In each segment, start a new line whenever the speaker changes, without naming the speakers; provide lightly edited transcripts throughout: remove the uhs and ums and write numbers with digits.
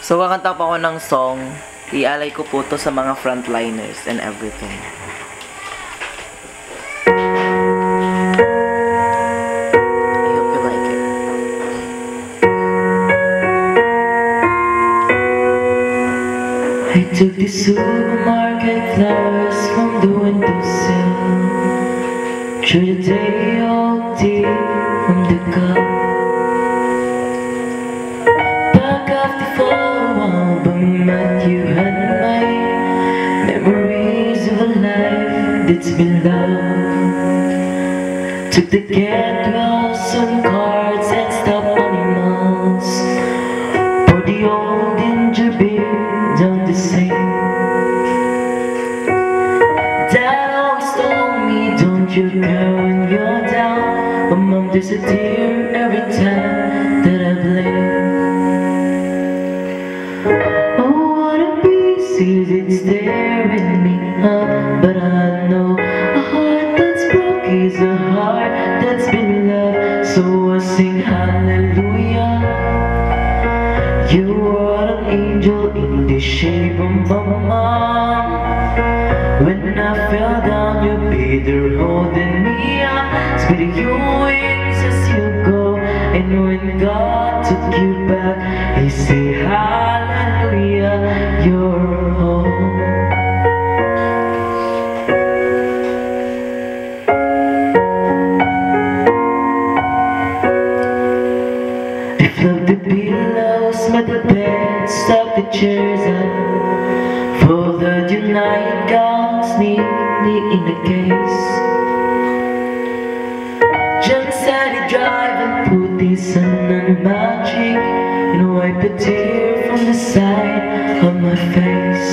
So kakanta pa ako ng song, ialay ko po to sa mga frontliners and everything. I hope you like it.
I took the supermarket flowers from the windowsill, threw the day-old tea from the cup, back of the photo album that you had made, memories of a life that's been loved. Took the get-well some cards and stuffed animals, poured the old ginger beer down the sink. Dad always told me, don't you cry when you're down, but Mom, there's a tear every time that I blink. Oh, what a beast is it staring me up, but I know a heart that's broke is a heart that's been loved. So I sing hallelujah. You are an angel in the shape of my mom. When I fell down, you be there holding me up, spreading your wings as you go. And when God took you back, He say hallelujah, you're home. They fluffed the pillows, made the bed, stuck the chairs up, folded your nightgowns neatly in a case. John said he'd drive and put the sun on my cheek and wipe a tear from the side of my face.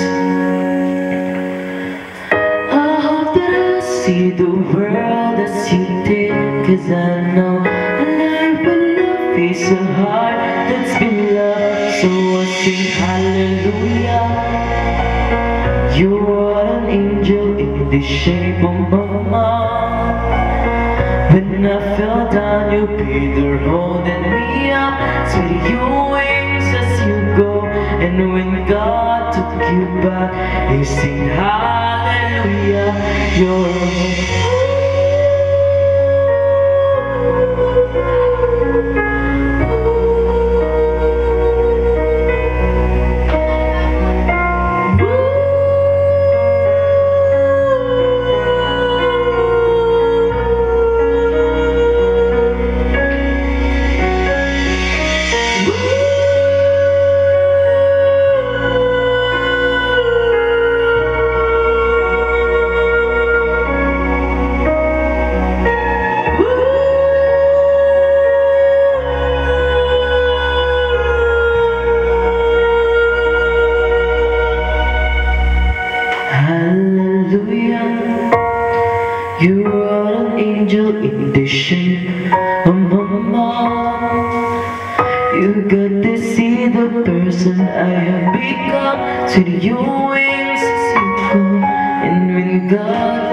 I hope that I see the world as you did, 'cause I know a life with love is a heart that's been loved. So I sing hallelujah. You are an angel in the shape of my mom. When I fell down, you be there holding me up, spreading your wings as you go. And when God took you back, He sing hallelujah, you're home. Hallelujah, you are an angel in the shape of my mom. You got to see the person I have become, to your wings as you go. And when God